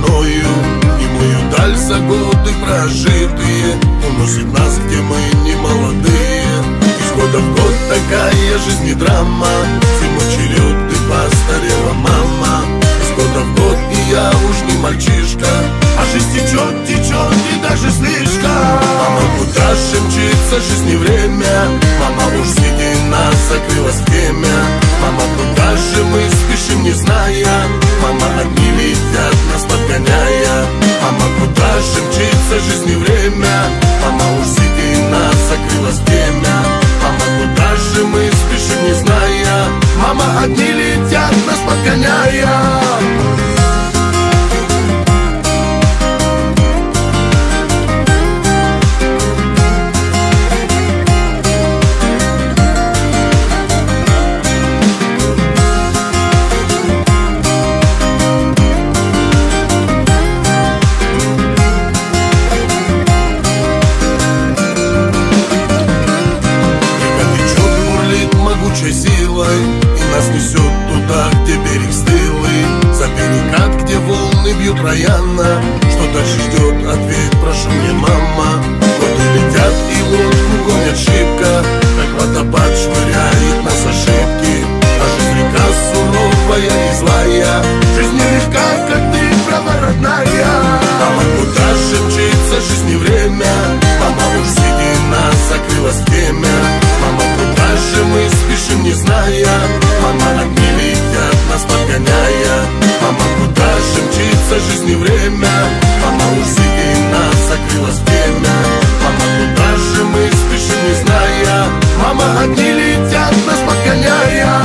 мною, и мою даль за годы прожитые уносит нас, где мы не молодые. Из года в год такая жизнь не драма, зимой черед и постарела мама. Из года в год и я уж не мальчишка, а жизнь течет, течет и даже слишком. Мама, куда же мчится жизнь и время? Мама, уж среди нас закрылось время. Мама, куда же мы спешим, не зная? Мама, одни летят, нас подгоняя. Мама, куда же мчится жизнь и время? Мама, уж среди нас закрылось время. Мама, куда же мы спешим, не зная? Мама, одни летят, нас подгоняя. Силой, и нас несет туда, где берег стылый, за перекат, где волны бьют рояно. Что дальше ждет, ответь, прошу мне, мама. Годы летят и лодку гонят шибко, как водопад швыряет нас ошибки. А жизнь река суровая и злая, жизнь нелегка, как ты, права родная. Мама, куда же мчится жизнь и время? Мама, уж среди нас закрылось время. Мама, куда же мы спешим, не зная? Мама, одни летят, нас подгоняя. Мама, куда же мчится жизнь и время? Мама, уж среди нас закрылось время. Мама, куда же мы спешим, не зная? Мама, одни летят, нас подгоняя.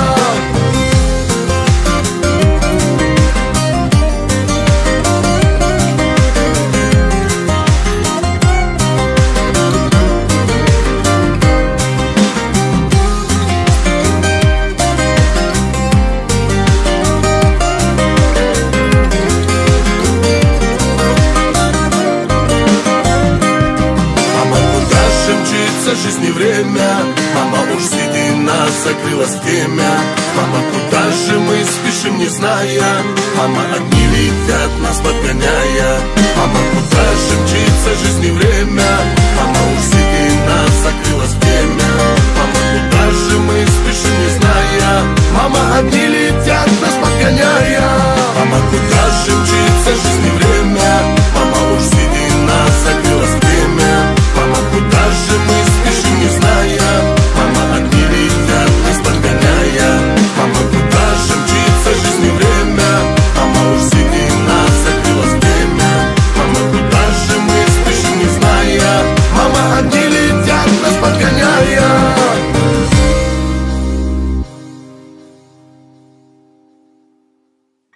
Жизнь и время, мама, уж среди нас закрылось время. Мама, куда же мы спешим, не зная? Мама, одни летят, нас подгоняя. Мама, куда же мчится жизнь и время? Мама, уж среди нас закрылось время. Мама, куда же мы спешим, не зная? Мама, одни летят, нас подгоняя. Мама, куда же мчится жизнь и время? Мама, уж среди нас закрылось время. Мама, куда же мы спешим, не зная?